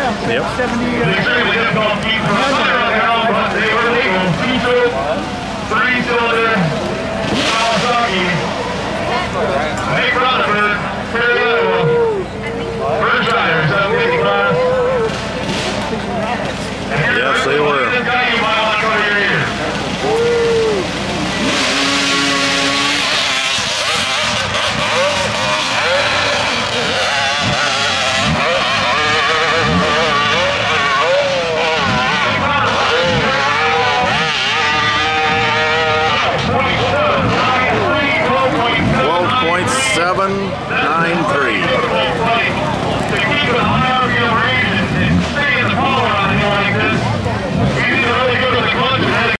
Yep. 70. Extremely difficult to keep from fire now, but they were able. Diesel, 3-cylinder, Kawasaki. Nate Rutherford.